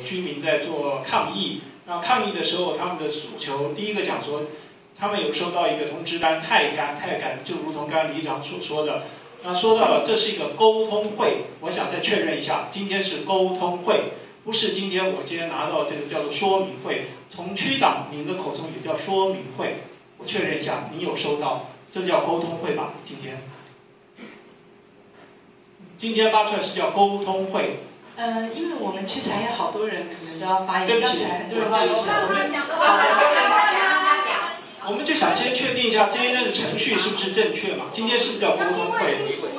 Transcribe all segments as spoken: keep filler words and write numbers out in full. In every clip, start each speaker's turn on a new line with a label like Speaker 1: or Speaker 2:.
Speaker 1: 居民在做抗议。那抗议的时候，他们的诉求，第一个讲说，他们有收到一个通知单，太赶太赶，就如同刚才李长所说的。那说到了这是一个沟通会，我想再确认一下，今天是沟通会，不是今天我今天拿到这个叫做说明会。从区长您的口中也叫说明会，我确认一下，您有收到，这叫沟通会吧？今天，今天发出来是叫沟通会。
Speaker 2: 呃，因为我们区才有好多人可能都要发言，
Speaker 1: 对不起，
Speaker 2: 刚才很多人举手，
Speaker 1: 我们我们就想先确定一下今天的程序是不是正确嘛？今天是不是叫沟通会？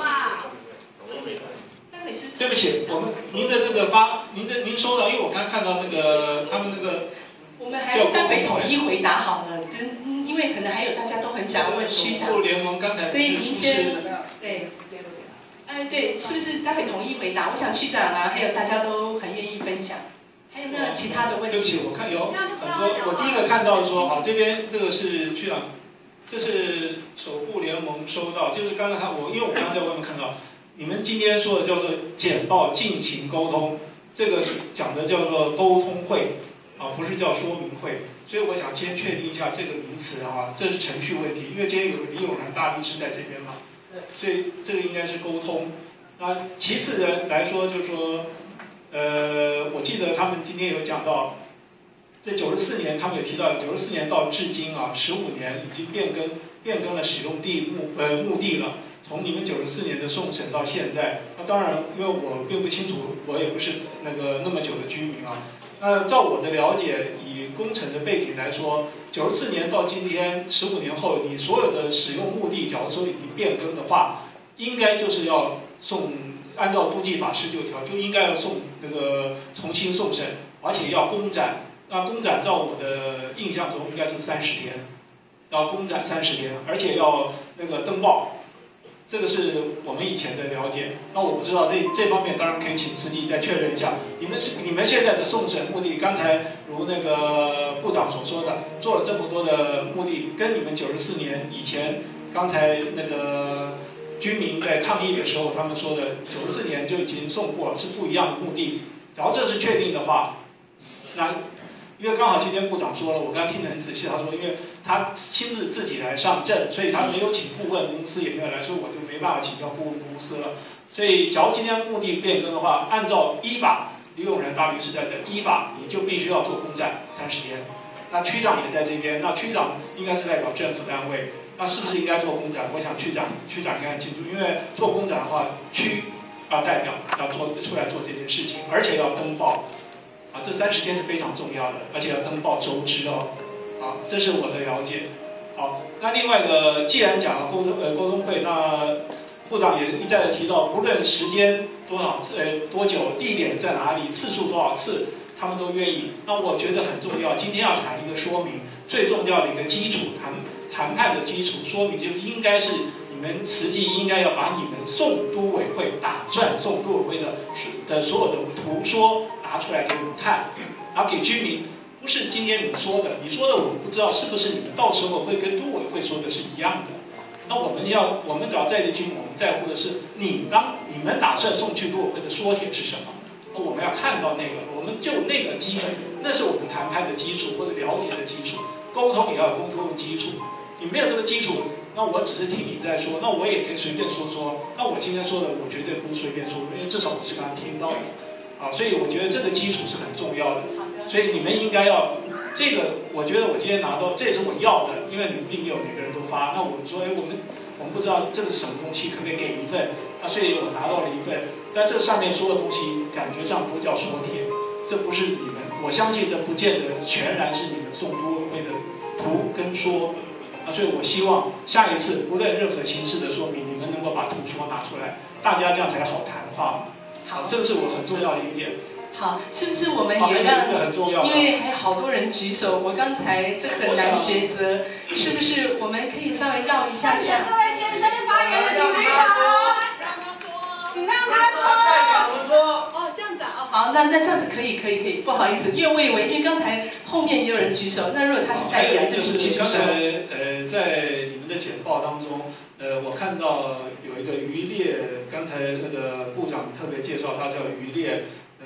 Speaker 1: 对不起，我们您的那个发，您的您收到，因为我刚看到那个他们那个，
Speaker 2: 我们还是待会统一回答好了，嗯，因为可能还有大家都很想问区长，
Speaker 1: 守护联盟刚才
Speaker 2: 所以您先对。哎，对，是不是待会统一回答？我想区长啊，还有大家都很愿意分享。还有没有其他的问题？
Speaker 1: 对不起，我看有很多。我第一个看到说，好，这边这个是区长，这是守护联盟收到，就是刚才他我，因为我刚刚在外面看到，你们今天说的叫做简报进行沟通，这个讲的叫做沟通会，啊，不是叫说明会。所以我想先确定一下这个名词啊，这是程序问题，因为今天有李永然大律师在这边嘛。所以这个应该是沟通。那其次的来说，就是说，呃，我记得他们今天有讲到，这九十四年，他们有提到，九十四年到至今啊，十五年已经变更变更了使用地目呃墓地了。从你们九十四年的送审到现在，那当然，因为我并不清楚，我也不是那个那么久的居民啊。那照我的了解，以工程的背景来说，九十四年到今天十五年后，你所有的使用墓地，假如说已经变更的话，应该就是要送，按照都计法十九条，就应该要送那个重新送审，而且要公展。那公展照我的印象中应该是三十天，要公展三十天，而且要那个登报。这个是我们以前的了解，那我不知道这这方面当然可以请司机再确认一下。你们是你们现在的送审目的，刚才如那个部长所说的，做了这么多的目的，跟你们九十四年以前刚才那个居民在抗议的时候，他们说的九十四年就已经送过了，是不一样的目的。然后这是确定的话，那因为刚好今天部长说了，我刚刚听得很仔细，他说因为他亲自自己来上阵，所以他没有请顾问公司也没有来，所以我就没办法请教顾问公司了。所以假如今天目的变更的话，按照依法，李永然大律师在这，依法你就必须要做公展三十天。那区长也在这边，那区长应该是代表政府单位，那是不是应该做公展？我想区长区长应该很清楚，因为做公展的话，区啊代表要做出来做这件事情，而且要登报。啊，这三十天是非常重要的，而且要登报周知哦。好，这是我的了解。好，那另外一个，既然讲了沟通呃沟通会，那部长也一再的提到，不论时间多少次呃多久，地点在哪里，次数多少次，他们都愿意。那我觉得很重要，今天要谈一个说明，最重要的一个基础谈谈判的基础说明，就应该是你们实际应该要把你们送都委会打算送都委会的的所有的图说拿出来给我们看，然后给居民。不是今天你说的，你说的我不知道是不是你们到时候会跟都委会说的是一样的。那我们要，我们只要在地居民，我们在乎的是你当你们打算送去都委会的说帖是什么？那我们要看到那个，我们就那个基本，那是我们谈判的基础或者了解的基础，沟通也要有沟通的基础。你没有这个基础，那我只是听你在说，那我也可以随便说说。那我今天说的，我绝对不是随便说，因为至少我是刚刚听到的。啊，所以我觉得这个基础是很重要的，所以你们应该要这个，我觉得我今天拿到，这也是我要的，因为你们并没有每个人都发，那我们说，哎，我们我们不知道这个是什么东西，可不可以给一份？啊，所以我拿到了一份，但这上面说的东西感觉上都叫说帖，这不是你们，我相信这不见得全然是你们送都委会的图跟说，啊，所以我希望下一次不论任何形式的说明，你们能够把图说拿出来，大家这样才好谈话。好，这个是我很重要的一点。
Speaker 2: 好，是不是我们也让？
Speaker 1: 这个很重要。
Speaker 2: 因为还有好多人举手，我刚才这很难抉择，是不是我们可以稍微绕一下下？
Speaker 3: 各位先生发言的请举手，请让他说。
Speaker 4: 我说。
Speaker 3: 哦，这样子啊。哦，
Speaker 2: 好，那那这样子可以可以可以，不好意思，因为我以为，因为刚才后面也有人举手，那如果他是代表，
Speaker 1: 就
Speaker 2: 请举手。
Speaker 1: 刚才呃，在你们的简报当中。呃，我看到有一个渔猎，刚才那个部长特别介绍，他叫渔猎，呃，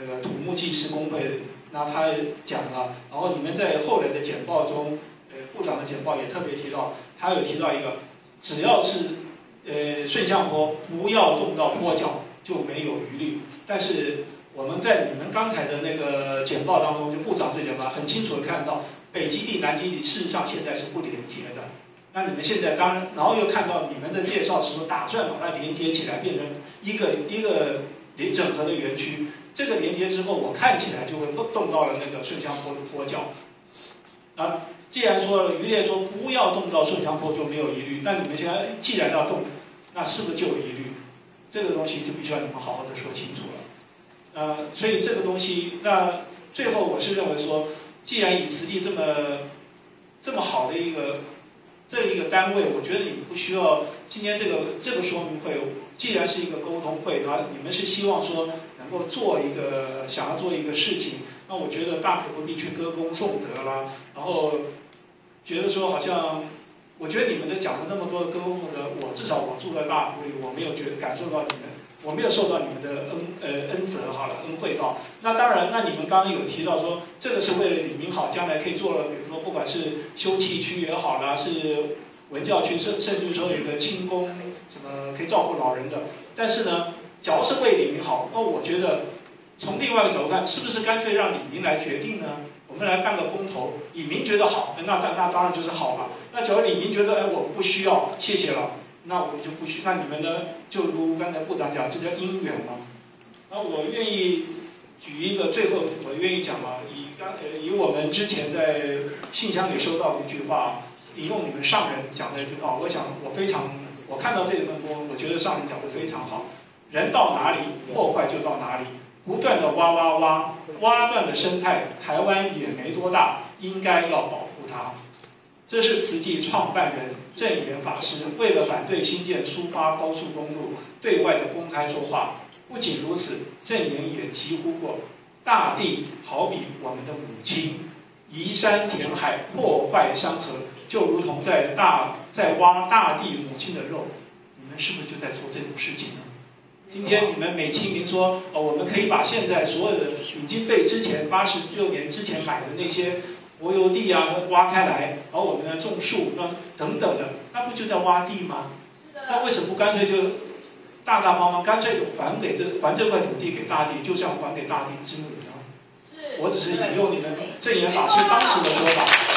Speaker 1: 那个土木技师工会，那他讲了，然后你们在后来的简报中，呃，部长的简报也特别提到，他有提到一个，只要是呃顺向坡，不要动到坡脚就没有余力。但是我们在你们刚才的那个简报当中，就部长这简报很清楚的看到，北基地、南基地事实上现在是不连接的。那你们现在当然，然后又看到你们的介绍时候打算把它连接起来，变成一个一个连整合的园区。这个连接之后，我看起来就会动到了那个顺向坡的坡脚。啊，既然说渔猎说不要动到顺向坡就没有疑虑，那你们现在既然要动，那是不是就有疑虑？这个东西就必须要你们好好的说清楚了。呃，所以这个东西，那最后我是认为说，既然以慈济这么这么好的一个这一个单位，我觉得你们不需要今天这个这个说明会，既然是一个沟通会，然后你们是希望说能够做一个想要做一个事情，那我觉得大可不必去歌功颂德啦，然后觉得说好像，我觉得你们的讲了那么多的歌功颂德，我至少我住在大埔里，我没有觉得感受到你们。我没有受到你们的恩呃恩泽好了恩惠到，那当然，那你们刚刚有提到说，这个是为了李明好，将来可以做了，比如说不管是休憩区也好啦，是文教区，甚甚至说有个清宫什么可以照顾老人的，但是呢，假如是为李明好，那我觉得从另外一个角度看，是不是干脆让李明来决定呢？我们来办个公投，李明觉得好，那那那当然就是好了。那假如李明觉得哎我不需要，谢谢了。那我们就不需，那你们呢？就如刚才部长讲，这叫因缘嘛。那我愿意举一个，最后我愿意讲嘛，以刚呃以我们之前在信箱里收到的一句话，引用你们上人讲的一句话，我想我非常，我看到这份波，我觉得上人讲的非常好。人到哪里，破坏就到哪里，不断的挖挖挖，挖断的生态，台湾也没多大，应该要保护它。这是慈济创办人证严法师为了反对新建苏花高速公路对外的公开说话。不仅如此，证严也疾呼过，大地好比我们的母亲，移山填海，破坏山河，就如同在大在挖大地母亲的肉。你们是不是就在做这种事情呢？今天你们美其名说，哦，我们可以把现在所有的已经被之前八十六年之前买的那些国有地啊挖开来，然后我们呢种树，那等等的，那不就在挖地吗？那为什么不干脆就大大方方，干脆就还给这还这块土地给大地，就像还给大地之母呢？我只是引用你们证严法师当时的说法。